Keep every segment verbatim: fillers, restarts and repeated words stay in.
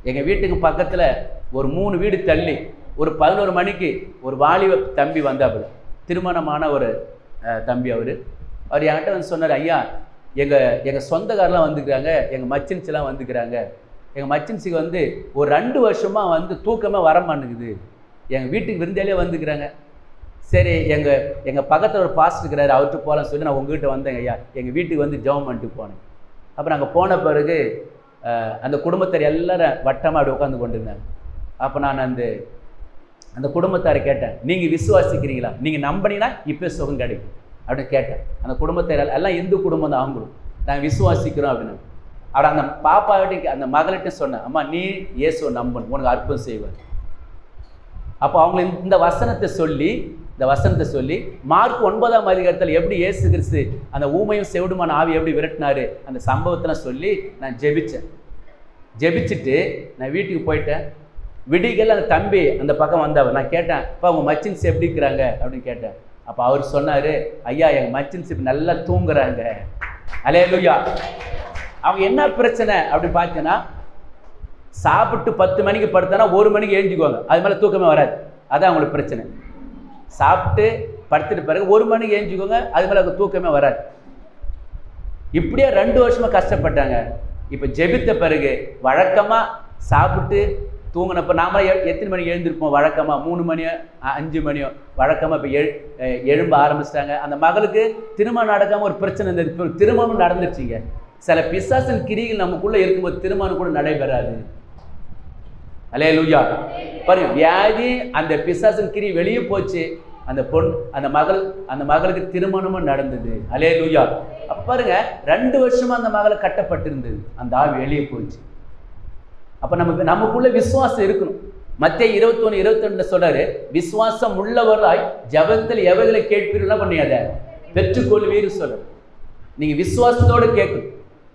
எங்கள் வீட்டுக்கு பக்கத்தில் ஒரு மூணு வீடு தள்ளி ஒரு பதினோரு மணிக்கு ஒரு வாலிப தம்பி வந்தாப்புல, திருமணமான ஒரு தம்பி. அவர் அவர் என்கிட்ட வந்து சொன்னார், ஐயா எங்கள் எங்கள் சொந்தக்காரெலாம் வந்துக்கிறாங்க, எங்கள் மச்சின்ஸெலாம் வந்துக்கிறாங்க. எங்கள் மச்சின்ஸுக்கு வந்து ஒரு ரெண்டு வருஷமாக வந்து தூக்கமாக வர மாட்டேங்குது. எங்கள் வீட்டுக்கு விருந்தாலே வந்துக்கிறாங்க. சரி, எங்கள் எங்கள் பக்கத்தில் ஒரு பாஸ்டர் இருக்கிறாரு, அவர்கிட்ட போகலான்னு சொல்லி நான் உங்ககிட்ட வந்தேங்க ஐயா. எங்கள் வீட்டுக்கு வந்து ஜெபம் பண்ணிட்டு போனேன். அப்புறம் அங்கே போன பிறகு அந்த குடும்பத்தார் எல்லாரும் வட்டமாக அப்படி உட்காந்து கொண்டு இருந்தாங்க. அப்போ நான் அந்த அந்த குடும்பத்தாரை கேட்டேன், நீங்கள் விசுவாசிக்கிறீங்களா, நீங்கள் நம்பினீங்கன்னா இப்போ சுகம் கிடைக்கும் அப்படின்னு கேட்டேன். அந்த குடும்பத்தார் எல்லாம் இந்து குடும்பம் தான், அவங்களும் நாங்கள் விசுவாசிக்கிறோம் அப்படின்னு. அவட அந்த பாப்பாவிட்ட அந்த மகளிட்ட சொன்னேன், அம்மா நீ இயேசுவை நம்பணும், உனக்கு அற்புதம் செய்வார். அப்போ அவங்க இந்த வசனத்தை சொல்லி இந்த வசனத்தை சொல்லி மார்க் ஒன்பதாம் அதிகாரத்தில் எப்படி இயேசு கிறிஸ்து அந்த ஊமையும் செவிடுமான ஆவி எப்படி விரட்டினாரு அந்த சம்பவத்தெல்லாம் சொல்லி நான் ஜெபித்தேன். ஜெபிச்சுட்டு நான் வீட்டுக்கு போயிட்டேன். விடிகள் அந்த தம்பி அந்த பக்கம் வந்தவர், நான் கேட்டேன், அப்போ அவங்க மச்சின்ஸ் எப்படி இருக்கிறாங்க அப்படின்னு கேட்டேன். அப்போ அவர் சொன்னார், ஐயா எங்கள் மச்சின்ஸ் இப்போ நல்லா தூங்குறாங்க. அல்லேலூயா. அவங்க என்ன பிரச்சனை அப்படின்னு பார்த்தீங்கன்னா, சாப்பிட்டு பத்து மணிக்கு படுத்தானா ஒரு மணிக்கு எழுஞ்சிக்குவாங்க, அது மேலே தூக்கமே வராது. அதான் அவங்களுக்கு பிரச்சனை. சாப்பிட்டு படுத்துட்டு பிறகு ஒரு மணிக்கு எழுஞ்சிக்குவாங்க, அது மேலே தூக்கமே வராது. இப்படியே ரெண்டு வருஷமாக கஷ்டப்பட்டாங்க. இப்போ ஜெபித்த பிறகு வழக்கமாக சாப்பிட்டு தூங்கினப்போ நாம எத்தனை மணிக்கு எழுந்திருப்போம், வழக்கமாக மூணு மணியோ அஞ்சு மணியோ வழக்கமாக இப்போ எழு எழும்ப ஆரம்பிச்சிட்டாங்க. அந்த மகளுக்கு திருமணம் நடக்காமல் ஒரு பிரச்சனை இருந்தது, இப்போ திருமணம் நடந்துருச்சுங்க. சில பிசாசின் கிரிகள் நமக்குள்ளே இருக்கும்போது திருமணம் கூட நடைபெறாது. அல்லேலூயா. பாருங்க, வியாதி அந்த பிசாசின் கிரி வெளியே போச்சு, அந்த பொண் அந்த மகள் அந்த மகளுக்கு திருமணமும் நடந்தது. அல்லேலூயா. அப்போ பாருங்க, ரெண்டு வருஷமா அந்த மகளை கட்டப்பட்டிருந்தது, அந்த ஆவி வெளியே போச்சு. அப்போ நமக்கு நமக்குள்ள விசுவாசம் இருக்கணும். மத்தேயு இருபத்தி ஒன்று இருபத்தி ரெண்டுல சொல்றாரு, விசுவாசம் உள்ளவர்களாய் ஜெபத்தில் எவைகளை கேட்பீர்கள் பண்ணியாத பெற்றுக்கொள்வீர் சொல்றாரு. நீங்க விசுவாசத்தோடு கேட்கணும்.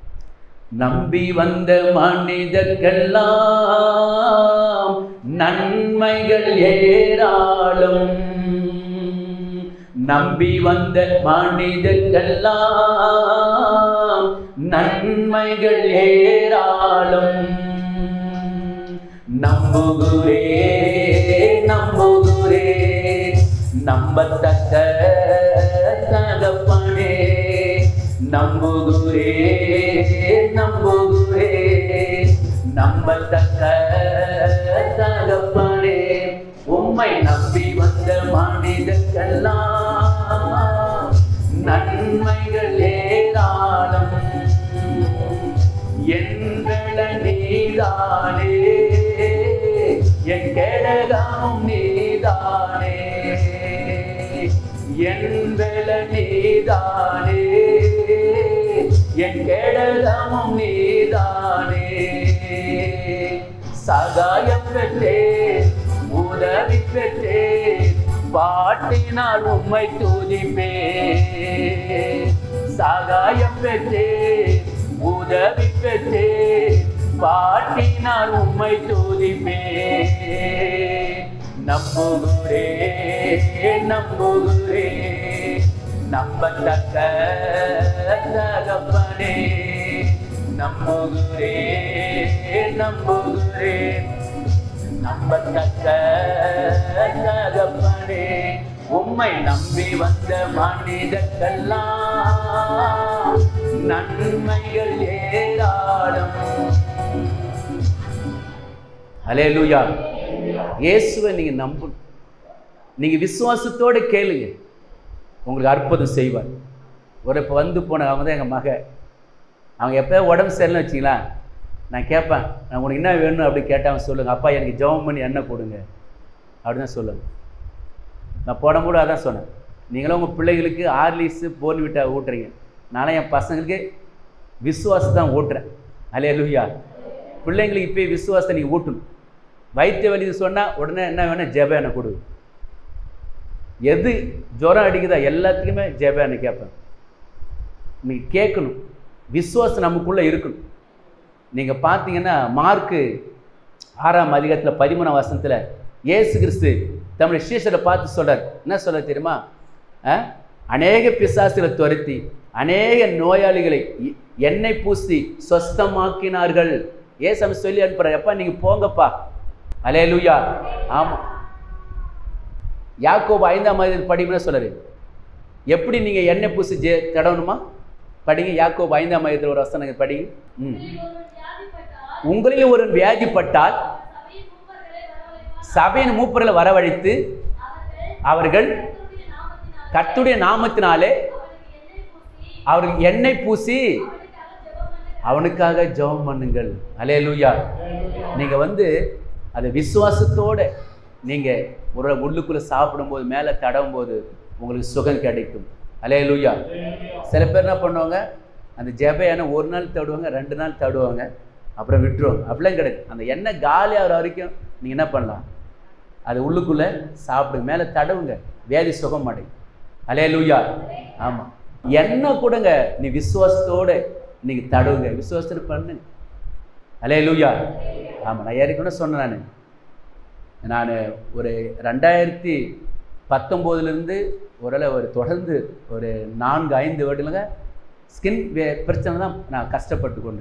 நம்பி வந்த மனிதர்க்கெல்லாம் நன்மைகள் ஏராளம், நம்பி வந்த மனிதர்க்கெல்லாம் நன்மைகள் ஏராளம். நம்புகிறே நம்புகிறே நம்பத்தக்க தகப்பனே, நம்புகிறே நம்புகிறே நம்பத்தக்க தகப்பனே, உம்மை நம்பி வந்த மனிதர்க்கெல்லாம் நன்மைகள் ஏராளம். என்கள நீதானே, என் கேடகமும் நீதானே, என்கள நீதானே, என் கேடகமும் நீதானே. சகாயம் பெற்றேன், உதவி பெற்றேன், பாட்டினால் உம்மை துதிப்பேன். சகாயம் பெற்றேன், உதவி பெற்றேன், பாட்டினால் உம்மை துதிப்பேன். நம்புகிறே நம்புகிறே நம்பத்தக்க தகப்பனே, நம்புகிறே நம்புகிறே நம்பத்தக்க தகப்பனே, உம்மை நம்பி வந்த மனிதர்க்கெல்லாம் நன்மைகள் ஏராளம். அல்லேலூயா. இயேசுவை நீங்க நம்பணும். நீங்க விசுவாசத்தோடு கேளுங்க, உங்களுக்கு அற்புதம் செய்வார். ஒரு இப்போ வந்து போன அவங்க தான் எங்கள் மக, அவங்க எப்போ உடம்பு சரியில்லைன்னு வச்சிங்களா, நான் கேட்பேன், நான் உனக்கு என்ன வேணும் அப்படி கேட்டால் சொல்லுங்கள், அப்பா எனக்கு ஜெபம் பண்ணி எண்ணெய் கொடுங்க அப்படின்னு தான் சொல்லுங்கள். நான் போடும்போது அதான் சொன்னேன், நீங்களும் உங்கள் பிள்ளைகளுக்கு ஆர்லிஸு போர்ன்விட்டா ஊட்டுறீங்க, நானே என் பசங்களுக்கு விசுவாசம் தான் ஊட்டுறேன். அல்லேலூயா. பிள்ளைங்களுக்கு இப்போ விசுவாசத்தை நீங்கள் ஊட்டணும். வைத்திய வலி சொன்னால் உடனே என்ன வேணும், ஜெப எண்ணெய் கொடு. எது ஜுரம் அடிக்குதா எல்லாத்துலேயுமே ஜெப எண்ணெய் கேட்பேன். நீங்கள் கேட்கணும், விசுவாசம் நமக்குள்ளே இருக்கணும். நீங்கள் பார்த்தீங்கன்னா மார்க்கு ஆறாம் அதிகாரத்தில் பதிமூணாம் வசனத்தில் இயேசு கிறிஸ்து தம்முடைய சீஷரை பார்த்து சொல்கிறார். என்ன சொல்ல தெரியுமா? அநேக பிசாசுகளை துரத்தி அநேக நோயாளிகளை எண்ணெய் பூசி சொஸ்தமாக்கினார்கள். ஏசாமி சொல்லி அனுப்புறாரு, எப்பா நீங்க போங்கப்பா. அல்லேலூயா. ஆமா, யாக்கோபு ஐந்தாம் அதிகாரம் படிக்கணும்னு சொல்றாரு. எப்படி நீங்க எண்ணெய் பூசி ஜெ தடவணுமா படிங்க. யாக்கோபு ஐந்தாம் அதிகாரத்தில் ஒரு வசனம் படிங்க. ம் உங்களில் ஒரு வியாதிப்பட்டால் சபையின் மூப்பர்களை வரவழைத்து அவர்கள் கர்த்தருடைய நாமத்தினாலே அவருக்கு எண்ணெய் பூசி அவனுக்காக ஜெபம் பண்ணுங்கள். அல்லேலூயா. நீங்க வந்து அதை விசுவாசத்தோட நீங்க ஒரு உள்ளுக்குள்ள சாப்பிடும்போது மேலே தடவும் போது உங்களுக்கு சுகம் கிடைக்கும். அல்லேலூயா. சில பேர் என்ன பண்ணுவாங்க, அந்த ஜெப எண்ணெய் ஒரு நாள் தடுவாங்க, ரெண்டு நாள் தடுவாங்க, அப்புறம் விட்டுருவாங்க. அப்படிலாம் கிடையாது. அந்த எண்ணெய் காலியாகிற வரைக்கும் நீங்கள் என்ன பண்ணலாம், அது உள்ளுக்குள்ளே சாப்பிடுங்க, மேலே தடவுங்க, வியாதி சுகம் அடையும். அல்லேலூயா. ஆமாம், எண்ணெய் கூடங்க நீ விசுவாசத்தோடு நீங்கள் தடவுங்க, விசுவாசத்தோடு பண்ணுங்க. அல்லேலூயா. ஆமாம், நான் ஏற்கனவே சொன்னேன். நான் நான் ஒரு ரெண்டாயிரத்தி பத்தொம்போதுலேருந்து ஒரு ஒரு தொடர்ந்து ஒரு நான்கு ஐந்து வருடங்க ஸ்கின் வே பிரச்சனை தான் நான் கஷ்டப்பட்டு கொண்டு.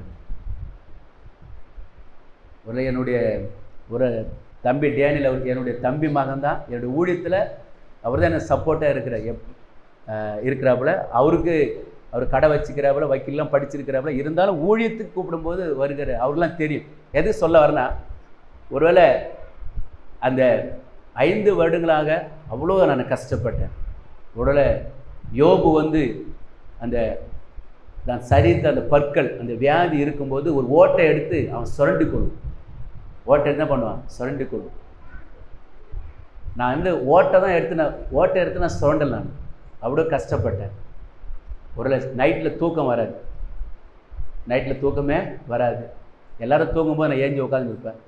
ஒரு என்னுடைய ஒரு தம்பி டேனியில், அவர் என்னுடைய தம்பி மகன் தான் என்னுடைய ஊழியத்தில், அவர் தான் எனக்கு சப்போர்ட்டாக இருக்கிற எப் இருக்கிறாப்புல. அவருக்கு அவர் கடை வச்சுக்கிறாப்புல, வக்கீல்லாம் படிச்சிருக்கிறாப்புல. இருந்தாலும் ஊழியத்துக்கு கூப்பிடும்போது வருகிற அவருக்கெல்லாம் தெரியும் எது சொல்ல வரேன்னா, ஒருவேளை அந்த ஐந்து வருடங்களாக அவ்வளோ நான் கஷ்டப்பட்டேன். உடலை யோபு வந்து அந்த நான் சரித்த அந்த பற்கள் அந்த வியாதி இருக்கும்போது ஒரு ஓட்டை எடுத்து அவன் சுரண்டி கொள்ளும். ஓட்டை என்ன பண்ணுவான், சுரண்டி கொள்ளும். நான் வந்து ஓட்டை தான் எடுத்து நான் ஓட்டை எடுத்து நான் சுரண்டல். நான் அவ்வளோ கஷ்டப்பட்டேன். ஒரு நைட்டில் தூக்கம் வராது, நைட்டில் தூக்கமே வராது. எல்லோரும் தூங்கும்போது நான் ஏஞ்சி உட்காந்துருப்பேன்.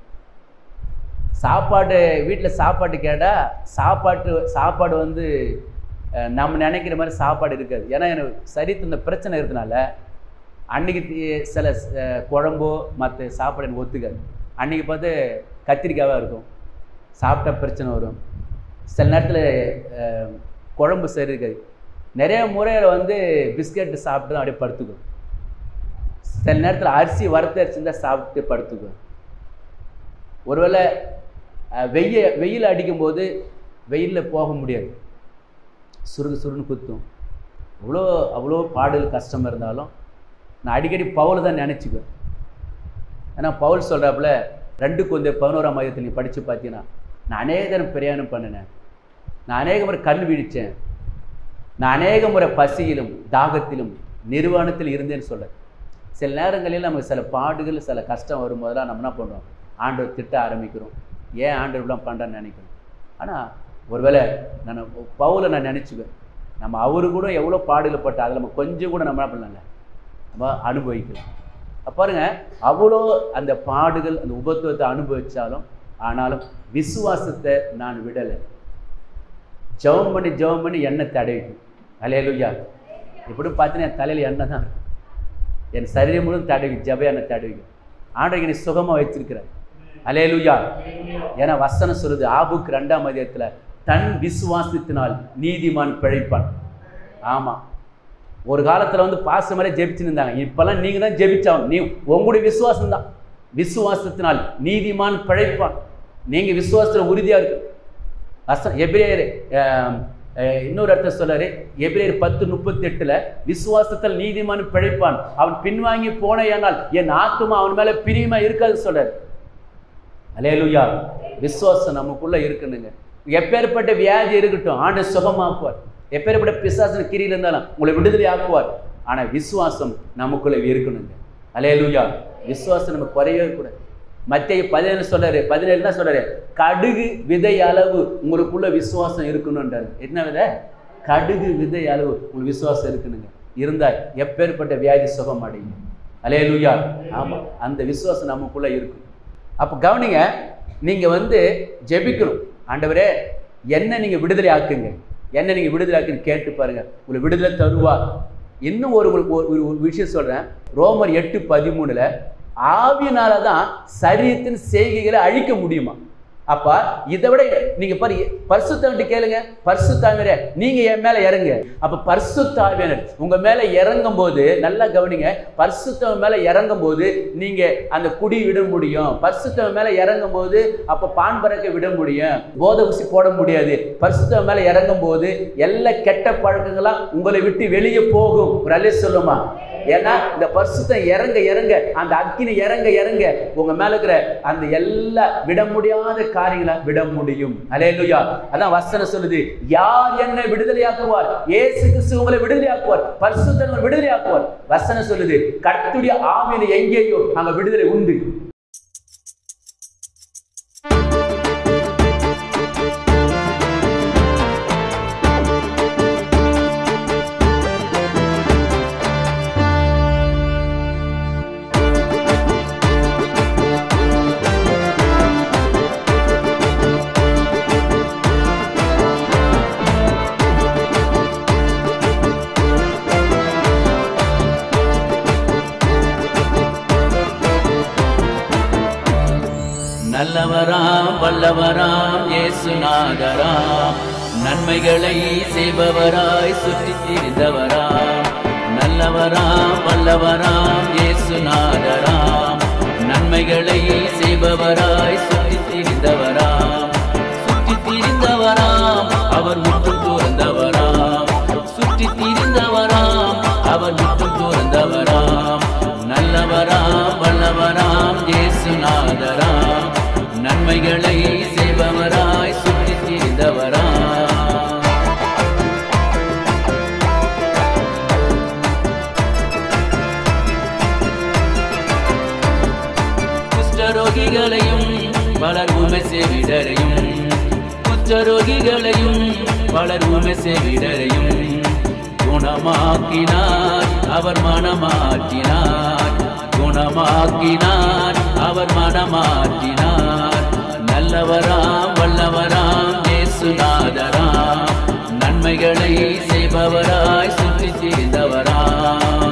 சாப்பாடு வீட்டில் சாப்பாடு கேட்டால் சாப்பாட்டு சாப்பாடு வந்து நம்ம நினைக்கிற மாதிரி சாப்பாடு இருக்காது. ஏன்னா எனக்கு சரித்து இந்த பிரச்சனை இருக்கிறதுனால அன்றைக்கி சில குழம்போ மற்ற சாப்பாடு எனக்கு ஒத்துக்காது. அன்றைக்கி பார்த்து கத்திரிக்காவாக இருக்கும், சாப்பிட்டா பிரச்சனை வரும். சில நேரத்தில் குழம்பு சரி இருக்காது. நிறைய முறையில் வந்து பிஸ்கெட்டு சாப்பிட்டு தான் அப்படியே படுத்துக்கும். சில நேரத்தில் அரிசி வறுத்த அரிசி தான் சாப்பிட்டு படுத்துக்கும். ஒருவேளை வெய்ய வெயில் அடிக்கும்போது வெயிலில் போக முடியாது, சுருகு சுருன்னு குத்தும். அவ்வளோ அவ்வளோ பாடல் கஷ்டமாக இருந்தாலும் நான் அடிக்கடி பவுல் தான் நினச்சிக்குவேன். ஏன்னா பவுல் சொல்கிறாப்புல ரெண்டு கொஞ்சம் பதினோராம் அதிகாரத்தில் நீ படித்து பார்த்தீங்கன்னா, நான் அநேக தரம் பிரயாணம் பண்ணினேன், நான் அநேக முறை கண் விழித்தேன், நான் அநேக முறை பசியிலும் தாகத்திலும் நிர்வாணத்தில் இருந்தேன்னு சொல்கிறேன். சில நேரங்களில் நமக்கு சில பாடுகள் சில கஷ்டம் வரும்போதெல்லாம் நம்ம என்ன பண்ணுறோம், ஆண்டவர் திட்ட ஆரம்பிக்கிறோம், ஏன் ஆண்டவர் இப்படிலாம் பண்ணுறான்னு நினைக்கிறோம். ஆனால் ஒருவேளை நான் பவுலை நான் நினச்சிக்குவேன், நம்ம அவரு கூட எவ்வளோ பாடுகள் பட்டு அதில் நம்ம கொஞ்சம் கூட நம்ம என்ன பண்ணலாங்க நம்ம அனுபவிக்கலாம். பாருங்க, அவ்வளோ அந்த பாடுகள் அந்த உபத்துவத்தை அனுபவித்தாலும் ஆனாலும் விசுவாசத்தை நான் விடலை. ஜெபம் பண்ணி ஜெபம் பண்ணி எண்ணெய் தடவிக்கும். அல்லேலூயா. இப்படி பார்த்தீங்கன்னா என் தலையில் எண்ணெய் தான், என் சரீரம் முழுவதும் தடவிக்கும், ஜெப எண்ணெய் தடவிக்கும். ஆண்டவருக்கு நீ சுகமாக வச்சிருக்கிறேன். அல்லேலூயா. ஏன்னா வசனம் சொல்லுது ஆபுக்கு ரெண்டாம் அதிகாரத்தில், தன் விசுவாசத்தினால் நீதிமான் பிழைப்பான். ஆமாம், ஒரு காலத்தில் வந்து பாச மேலே ஜெபிச்சுன்னு இருந்தாங்க, இப்போல்லாம் நீங்கள் தான் ஜெபிச்சாகும். நீ உங்களுடைய விசுவாசம் தான், விசுவாசத்தினால் நீதிமான் பிழைப்பான். நீங்கள் விசுவாசத்தில் உறுதியாக இருக்கு. வசனம் எபிரேயர் இன்னொரு அர்த்தம் சொல்றாரு, எபிரேயர் பத்து முப்பத்தி எட்டுல விசுவாசத்தில் நீதிமான் பிழைப்பான், அவன் பின்வாங்கி போனேயானால் என் ஆத்துமா அவன் மேலே பிரியமா இருக்காது சொல்றாரு. அல்லேலூயா. விசுவாசம் நமக்குள்ள இருக்குனுங்க. எப்பேற்பட்ட வியாதி இருக்கட்டும் ஆண்டவர் சுகமாக்குவார். எப்பேற்பட்ட பிசாசின் கிரியில் இருந்தாலும் உங்களை விடுதலை ஆக்குவார். ஆனா விசுவாசம் நமக்குள்ள இருக்கணுங்க. அல்லேலூயா. விசுவாசம் நமக்கு குறையவே கூடாது. மத்தேயு பதினேழு சொல்றாரு, பதினேழு தான் சொல்றாரு, கடுகு விதை அளவு உங்களுக்குள்ள விசுவாசம் இருக்கணும்ன்றாரு. என்ன விதை? கடுகு விதை அளவு உங்களுக்கு விசுவாசம் இருக்கணுங்க. இருந்தால் எப்பேற்பட்ட வியாதி சுகம் அடையுங்க. அல்லேலூயா. ஆமா, அந்த விசுவாசம் நமக்குள்ள இருக்கும். அப்போ கவனிங்க, நீங்க வந்து ஜெபிக்கணும், ஆண்டவரே என்ன நீங்க விடுதலை ஆக்குங்க, என்ன நீங்க விடுதலை ஆக்குன்னு கேட்டு பாருங்க, உங்களை விடுதலை தருவார். இன்னும் ஒரு ஒரு விஷயம் சொல்றேன், ரோமர் எட்டு பதிமூணுல ஆவியினால தான் சரீரத்தின் செய்கைகளை அழிக்க முடியுமா. அப்ப இதை விட நீங்க பாரு, பரிசுத்தவன்ட்டு கேளுங்க, பரிசுத்தாவியரே நீங்க என் மேல இறங்க. அப்ப பரிசுத்தாவியர் உங்க மேல இறங்கும் போது நல்லா கவனிங்க, பரிசுத்தவன் மேல இறங்கும் போது நீங்க அந்த குடி விட முடியும். பரிசுத்தவன் மேல இறங்கும் போது அப்ப பான் பறக்க விட முடியும், போதை ஊசி போட முடியாது. பரிசுத்தவன் மேல இறங்கும் போது எல்லா கெட்ட பழக்கங்களாம் உங்களை விட்டு வெளியே போகும். ஒரு அல்லே சொல்லுமா? ஏன்னா இந்த பரிசுத்தம் இறங்க இறங்க, அந்த அக்கினி இறங்க இறங்க உங்க மேல இருக்கிற அந்த எல்லா விட முடியாத காரியங்களை விட முடியும். அல்லேலூயா. அதான் வசனம் சொல்லுது, யார் என்னை விடுதலையாக்குவார்? இயேசு கிறிஸ்து உங்களை விடுதலையாக்குவார், பரிசுத்தர் விடுதலையாக்குவார். வசனம் சொல்லுது, கர்த்தருடைய ஆவியில எங்கேயோ அங்க விடுதலை உண்டு. நல்லவராம் வல்லவராம் இயேசுநாதராம், நன்மைகளை செய்பவராய் சுற்றி திரிந்தவராம். நல்லவராம் வல்லவராம் இயேசுநாதராம், நன்மைகளை செய்பவராய் சுற்றி திரிந்தவராம். சுற்றி திரிந்தவராம் அவர் முற்றும் துறந்தவராம், சுற்றி திரிந்தவராம் அவர் முற்றும் துறந்தவராம். நல்லவராம் வல்லவராம் இயேசுநாதராம், நன்மைகளை செய்பவராய் சுற்றி திரிந்தவராம். குஷ்டரோகிகளையும் பலர் உமை செவிடரையும், குஷ்டரோகிகளையும் பலர் உமை செவிடரையும் குணமாக்கினார் அவர் மனமாற்றினார், குணமாக்கினார் அவர் மனமாற்றினார். நல்லவராம் வல்லவராம் இயேசுநாதராம், நன்மைகளை செய்பவராய் சுற்றி திரிந்தவராம்.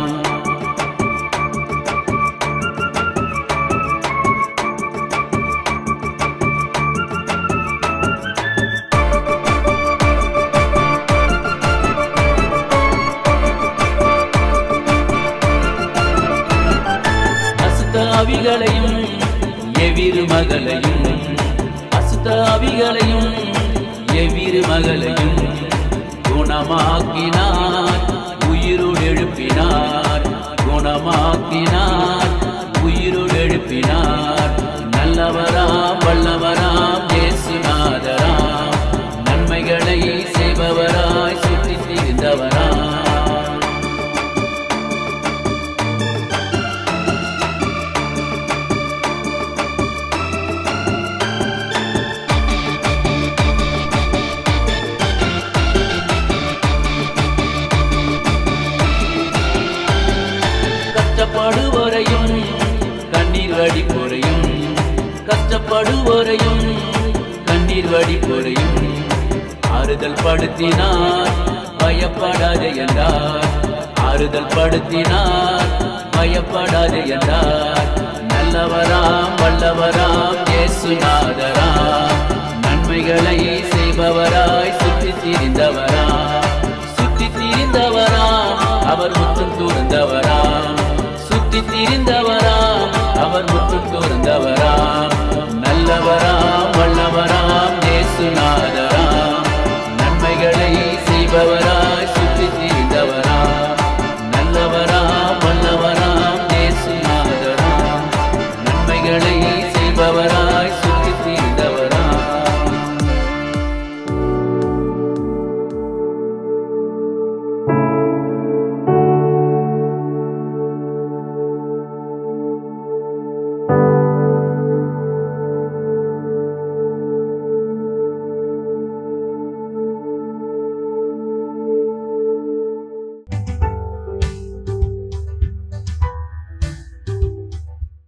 அசுத்தாவிகளையும் எவ்விரு மகளையும், அசுத்தாவிகளையும் எவ்விரு மகளையும் குணமாக்கினார் உயிருள் எழுப்பினார், குணமாக்கினார் உயிருள் எழுப்பினார். நல்லவராம் வல்லவராம் இயேசுநாதராம், நன்மைகளை செய்பவராய் சுற்றி திரிந்தவராம். கஷ்டப்படுவோரையும் கண்ணீர் வடிப்போரையும், கஷ்டப்படுவோரையும் கண்ணீர் வடிப்போரையும் ஆறுதல் படுத்தினார் பயப்படாதே என்றார், ஆறுதல் படுத்தினார் பயப்படாதே என்றார். நல்லவராம் வல்லவராம்